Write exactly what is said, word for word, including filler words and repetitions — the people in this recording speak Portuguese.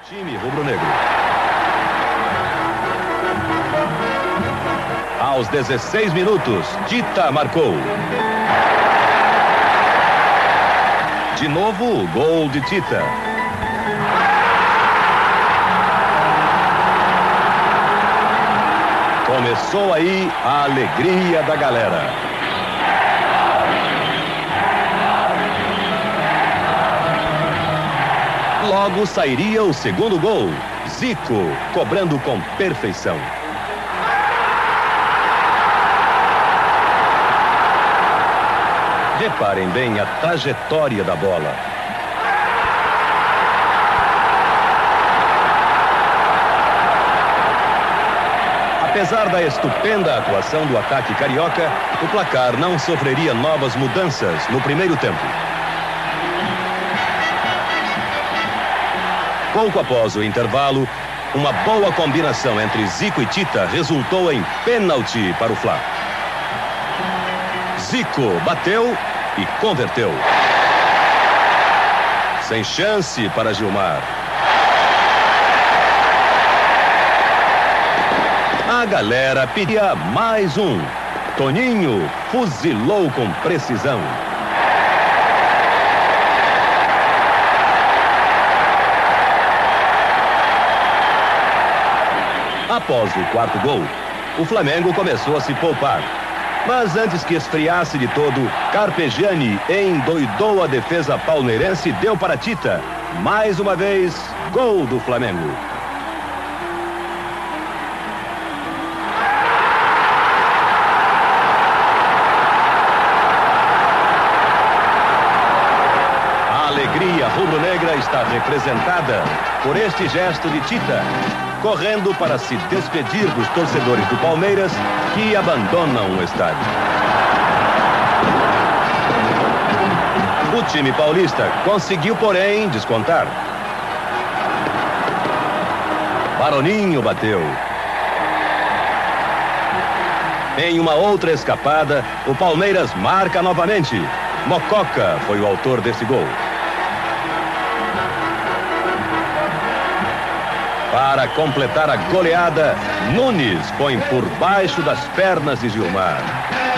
Time rubro-negro. Aos dezesseis minutos, Tita marcou. De novo, gol de Tita. Começou aí a alegria da galera. Logo sairia o segundo gol. Zico cobrando com perfeição. Reparem bem a trajetória da bola. Apesar da estupenda atuação do ataque carioca, o placar não sofreria novas mudanças no primeiro tempo. Pouco após o intervalo, uma boa combinação entre Zico e Tita resultou em pênalti para o Fla. Zico bateu e converteu. Sem chance para Gilmar. A galera pedia mais um. Toninho fuzilou com precisão. Após o quarto gol, o Flamengo começou a se poupar. Mas antes que esfriasse de todo, Carpegiani endoidou a defesa palmeirense e deu para Tita. Mais uma vez, gol do Flamengo. A alegria rubro-negra está representada por este gesto de Tita, correndo para se despedir dos torcedores do Palmeiras que abandonam o estádio. O time paulista conseguiu, porém, descontar. Baroninho bateu. Em uma outra escapada, o Palmeiras marca novamente. Mococa foi o autor desse gol. Para completar a goleada, Nunes põe por baixo das pernas de Gilmar.